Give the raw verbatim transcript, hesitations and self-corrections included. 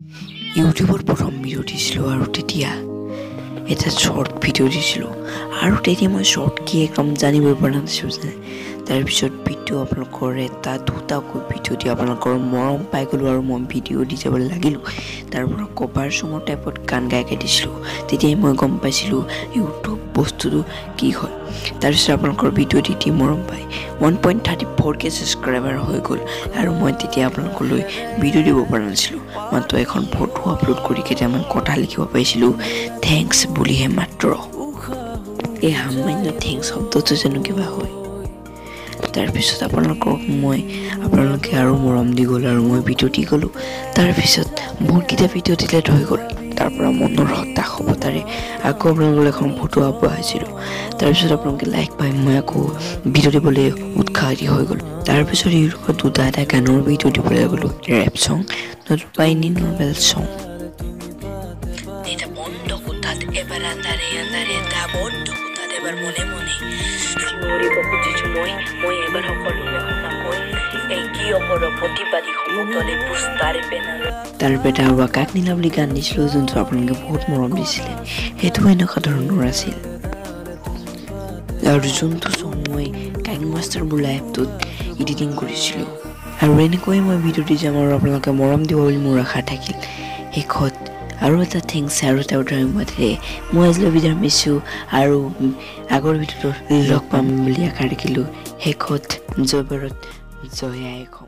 ইউটিউবৰ প্ৰথম ভিডিঅ' দিছিলোঁ আৰু তেতিয়া এটা শ্বৰ্ট ভিডিঅ' দিছিলোঁ আৰু তেতিয়া মই শ্বৰ্ট কি একদম জানিবই পৰা নাছিলোঁ যে তাৰপিছত ভিডিঅ' আপলোড কৰে এটা দুটাকৈ ভিডিঅ' দি আপোনালোকৰ মৰম পাই গ'লোঁ আৰু মই ভিডিঅ' দি যাবলৈ লাগিলোঁ। তাৰ পৰা কভাৰ চঙৰ টাইপত গান গাই দিছিলোঁ। তেতিয়াই মই গম পাইছিলোঁ ইউটিউব বস্তুটো কি হয়। তাৰপিছত আপোনালোকৰ ভিডিঅ' দি দি মৰম পাই one point thirty four K subscriber হৈ গ'ল আৰু মই তেতিয়া আপোনালোকলৈ ভিডিঅ' দিব পৰা নাছিলোঁ। মাত্ৰ এখন ফটো আপলোড কৰি কেইটামান কথা লিখিব পাৰিছিলোঁ থেংকছ বুলিহে মাত্ৰ। এই সামান্য থেংকছ শব্দটো জানো কিবা হয়। তাৰপিছত আপোনালোকক মই আপোনালোকে আৰু মৰম দি গ'ল আৰু মই ভিডিঅ' দি গ'লোঁ। তাৰপিছত বহুতকেইটা ভিডিঅ' ডিলেট হৈ গ'ল। তাৰ পৰা মনৰ হতাশ হ'ব তাৰে আকৌ আপোনালোকৰ এখন ফটো আগবঢ়াইছিলোঁ। তাৰপিছত আপোনালোকে লাইক পাই মই আকৌ ভিডিঅ' দিবলৈ উৎসাহ দি হৈ গ'ল। তাৰপিছত ইউটিউবত দুটা এটা গানৰ ভিডিঅ' দিবলৈ গ'লোঁ, ৰেপ চং নতুবা এনে নৰ্মেল চং। এটা বন্ধ কোঠাত এবাৰ আন্ধাৰে আন্ধাৰে এটা বন্ধ কোঠাত এবাৰ মনে মনে চিঞৰিব খুজিছোঁ মই মই এবাৰ সকলোৰে কথা কৈ এই কি অপৰ প্ৰতিবাদী সমতলে পুষ্টাৰে পেনাল তাৰ পেটা আৰু আকাশ নীলা বুলি গান দিছিলোঁ যোনটো আপোনালোকে বহুত মৰম দিছিলে। সেইটো এনেকুৱা ধৰণৰ আছিল আৰু যোনটো চং মই কাইন মাষ্টাৰ বোলা এপটোত এডিটিং কৰিছিলোঁ আৰু এনেকৈ মই ভিডিঅ' দি যাম আৰু আপোনালোকে মৰম দিব বুলি মোৰ আশা থাকিল। শেষত আৰু এটা থেংকছ আৰু এটা ধন্যবাদৰে মই আজিলৈ বিদায় মাৰিছোঁ আৰু আগৰ ভিডিঅ'টো লগ পাম বুলি আশা ৰাখিলোঁ। শেষত জয় ভাৰত জয় আই অসম।